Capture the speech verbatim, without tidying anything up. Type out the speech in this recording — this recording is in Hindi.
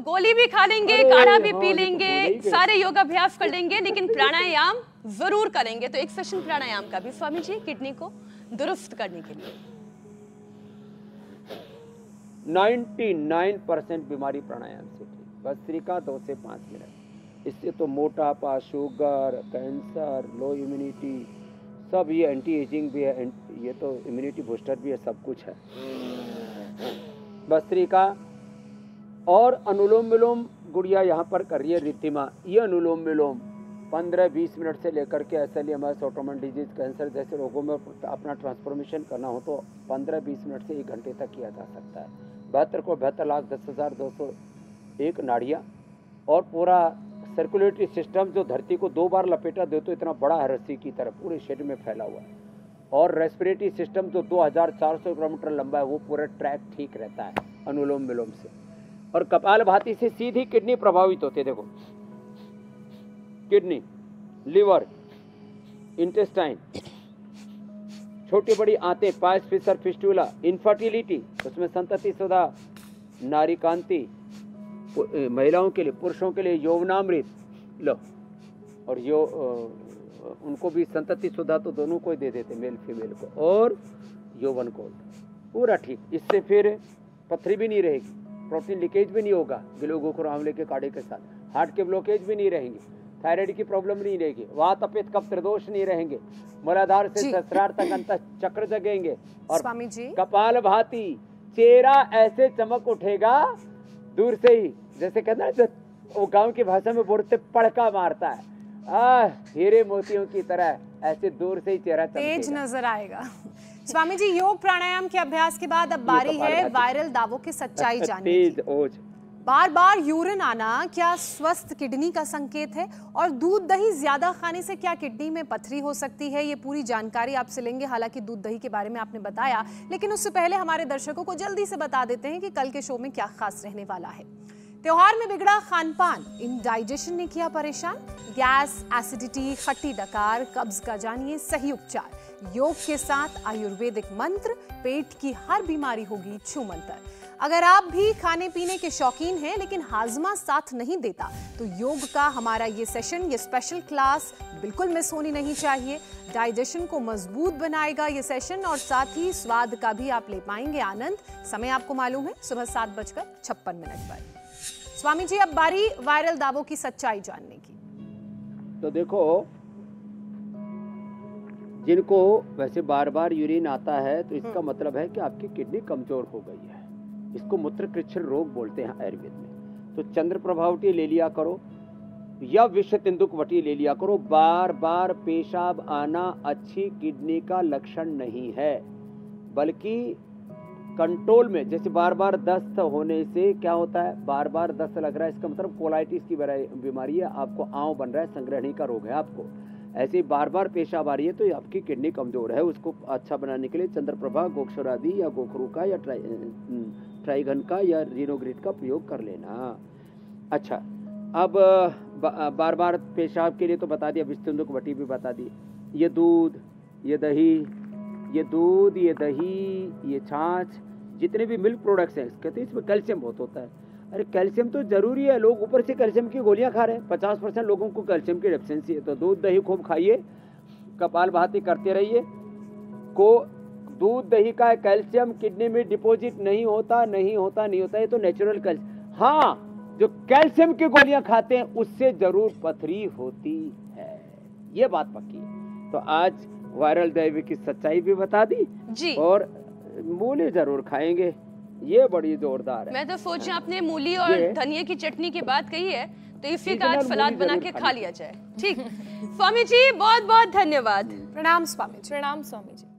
गोली भी खा लेंगे, काढ़ा भी पी लेंगे, सारे योगाभ्यास कर लेंगे, लेकिन प्राणायाम जरूर करेंगे। तो एक सेशन प्राणायाम का भी स्वामी जी किडनी को दुरुस्त करने के लिए। निन्यानवे परसेंट बीमारी प्राणायाम से ठीक। भस्त्रिका दो से पाँच मिनट। इससे तो मोटापा, शुगर, कैंसर, लो इम्यूनिटी, सब ये एंटी एजिंग भी है, ये तो इम्यूनिटी बूस्टर भी है, सब कुछ है। भस्त्रिका और अनुलोम विलोम गुड़िया यहाँ पर कर रही है रिद्धिमा। ये अनुलोम विलोम पंद्रह बीस मिनट से लेकर के S L E M S, autoimmune disease, cancer जैसे रोगों में अपना ट्रांसफॉर्मेशन करना हो तो पंद्रह बीस मिनट से एक घंटे तक किया जा सकता है। बहत्तर को बहत्तर लाख दस हज़ार दो सौ एक नाड़ियाँ और पूरा सर्कुलेटरी सिस्टम जो धरती को दो बार लपेटा दे तो इतना बड़ा है रस्सी की तरह पूरे शरीर में फैला हुआ है। और रेस्पिरेटरी सिस्टम जो दो हज़ार चार सौ किलोमीटर लंबा है वो पूरा ट्रैक ठीक रहता है अनुलोम विलोम से। और कपालभाति से सीधी किडनी प्रभावित होती है। देखो किडनी, लिवर, इंटेस्टाइन, छोटी बड़ी आंतें, पाइस, फिशर, फिस्टुला, इनफर्टिलिटी, उसमें संतति सुधा, नारी कांति, महिलाओं के लिए, पुरुषों के लिए यौवनामृत लो, और यो उनको भी संतति सुधा तो दोनों को ही दे देते, मेल फीमेल को, और यौवन गोल्ड पूरा ठीक। इससे फिर पथरी भी नहीं रहेगी, प्रोटीन लीकेज भी नहीं होगा गिलो गोखरो आंवले के काढ़े के साथ, हार्ट के ब्लॉकेज भी नहीं रहेंगे, थायराइड की प्रॉब्लम नहीं रहेगी, वात पित्त कफ त्रिदोष नहीं रहेंगे, मूलाधार से सहस्रार तक अंत चक्र जगेंगे। और स्वामी जी कपालभाति चेहरा ऐसे चमक उठेगा दूर से ही, जैसे कहते हैं वो गांव की भाषा में बोलते पड़का मारता है, आ हीरे मोतियों की तरह ऐसे दूर से ही चेहरा तेज नजर आएगा। स्वामी जी योग प्राणायाम के अभ्यास के बाद अब बारी है वायरल दावों की सच्चाई जानने की। बार बार यूरिन आना क्या स्वस्थ किडनी का संकेत है? और दूध दही ज्यादा खाने से क्या किडनी में पथरी हो सकती है? ये पूरी जानकारी आपसे लेंगे। हालांकि दूध दही के बारे में आपने बताया, लेकिन उससे पहले हमारे दर्शकों को जल्दी से बता देते हैं कि कल के शो में क्या खास रहने वाला है। त्योहार में बिगड़ा खान पान, इंडाइजेशन ने किया परेशान। गैस, एसिडिटी, खट्टी डकार, कब्ज का जानिए सही उपचार। योग के साथ आयुर्वेदिक मंत्र, पेट की हर बीमारी होगी छूमंतर। अगर आप भी खाने पीने के शौकीन हैं लेकिन हाजमा साथ नहीं देता तो योग का हमारा ये सेशन, ये स्पेशल क्लास बिल्कुल मिस होनी नहीं चाहिए। डाइजेशन को मजबूत बनाएगा ये सेशन और साथ ही स्वाद का भी आप ले पाएंगे आनंद। समय आपको मालूम है सुबह सात बजकर छप्पन मिनट पर। स्वामी जी अब बारी वायरल दावों की सच्चाई जानने की। तो देखो जिनको वैसे बार बार यूरिन आता है तो इसका मतलब है कि आपकी किडनी कमजोर हो गई है। इसको मूत्रकृच्छ्र रोग बोलते हैं आयुर्वेद में। तो चंद्र प्रभावटी ले लिया करो या विश्व तेंदुकवटी ले लिया करो। बार बार पेशाब आना अच्छी किडनी का लक्षण नहीं है, बल्कि कंट्रोल में, जैसे बार बार दस्त होने से क्या होता है, बार बार दस्त लग रहा है, इसका मतलब कोलाइटिस की बीमारी है, आपको आंव बन रहा है, संग्रहणी का रोग है आपको। ऐसे ही बार बार पेशाब आ रही है तो आपकी किडनी कमजोर है। उसको अच्छा बनाने के लिए चंद्रप्रभा, गोक्षरादि या गोखरू का या ट्राई ट्राइगन का या रिनोग्रिड का प्रयोग कर लेना। अच्छा, अब बा, बार बार पेशाब के लिए तो बता दिया, विस्तुंदुकवटी भी बता दी। ये दूध, ये दही, ये दूध, ये दही, ये छाछ, जितने भी मिल्क प्रोडक्ट्स हैं कहते हैं इसमें कैल्शियम बहुत होता है। अरे कैल्शियम तो जरूरी है, लोग ऊपर से कैल्शियम की गोलियां खा रहे हैं। पचास परसेंट लोगों को कैल्शियम की डेफिशिएंसी है। तो दूध दही खूब खाइए, कपालभाति करते रहिए। को दूध दही का कैल्शियम किडनी में डिपॉजिट नहीं होता नहीं होता नहीं होता, ये तो नेचुरल कैल्शियम। हाँ, जो कैल्शियम की गोलियां खाते हैं उससे जरूर पथरी होती है, ये बात पक्की है। तो आज वायरल दैवी की सच्चाई भी बता दी जी, और मूली जरूर खाएंगे, ये बड़ी जोरदार है। मैं तो सोचा आपने मूली और धनिया की चटनी की बात कही है तो इसी का आज सलाद बना के खा लिया जाए। ठीक स्वामी जी, बहुत बहुत धन्यवाद। प्रणाम स्वामी जी। प्रणाम स्वामी जी।